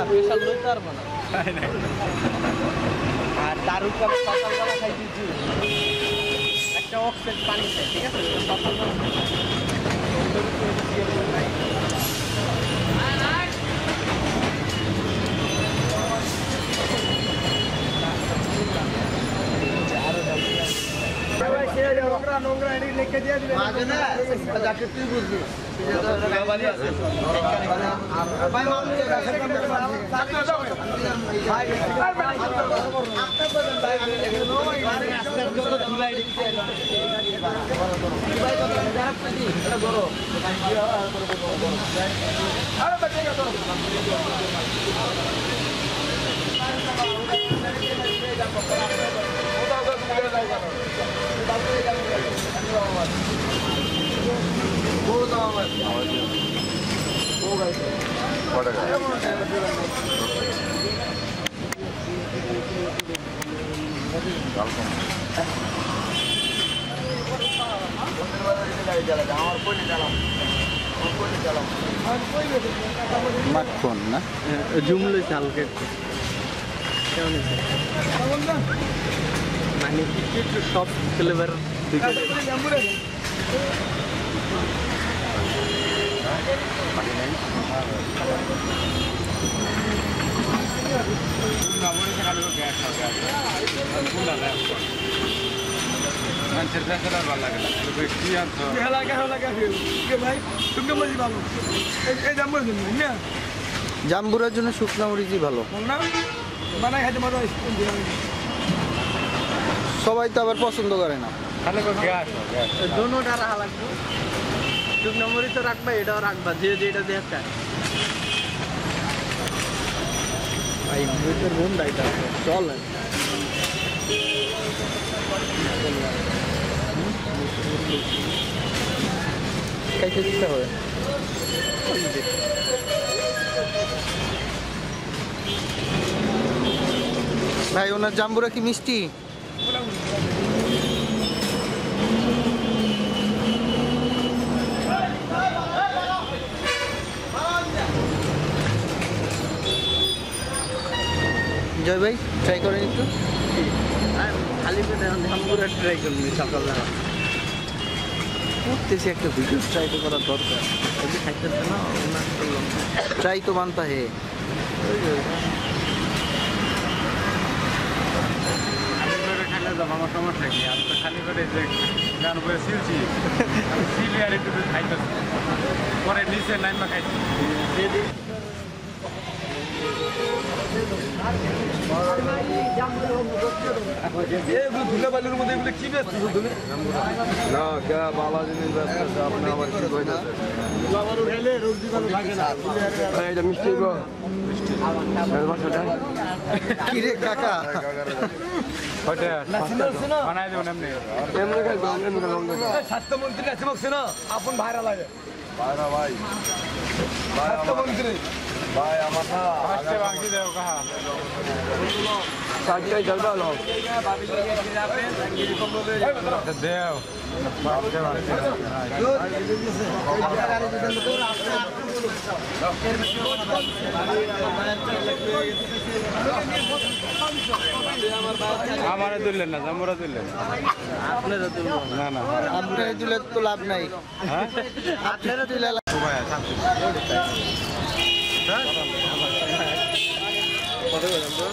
special লইতে পারবো না আর তার উপরে সকালবেলা খাইছি একটা অক্সিজেন পানি খাই ঠিক আছে নোংরা লিখে দিয়ে দিবে যাকে তুই বুঝবি মাখন না জুমলে চালকে মানে একটু সব ফ্লেভার জাম্বুরার জন্য শুকনো মরিচই ভালো সবাই তো আবার পছন্দ করে না দোনোটা রাখা লাগবে শুকনো মরিচ তো রাখবা এটাও রাখবা যে যেটা দিয়ে চায় ভাই মরিচের বন্ধা এটা চলে খাইতে দিতে হবে ভাই ওনার জাম্বুরা কি মিষ্টি জয় ভাই ট্রাই করেন একটু খালি পেটে জাম্বুরা ট্রাই করবি সকালবেলা করতেছি একটা ভিডিও ট্রাই তো করার দরকার যদি খাইতে না করলাম ট্রাই তো মানতা হে আমার সমস্যা কি আমি তো খালি করে যে গান করে শিলছি শিলে আর একটু খাইতেছি পরে নিচে নাইমা খাইছি ধুলে বালির মধ্যে এগুলো কি ব্যস্ত তুমি না কে বালা জিনিস ব্যস্ত আপনি আবার কি কইতাছেন এটা মিষ্টি গো কি রে কাকা বানাই দেবেন এমনি স্বাস্থ্যমন্ত্রী আছে বলছে না আপন ভাইরা লাগে ভাইরা ভাই স্বাস্থ্যমন্ত্রী ভাই আমার না আসতে বাকি দেও কাহা সাজিয়ে জলবা লো দেও আমারে তুললেন না জামুরা তুললেন আপনারা তো না না আপনারা দিলে তো লাভ নাই হ্যাঁ আপনারা দিলে ভাই শান্তি কত বলেন তো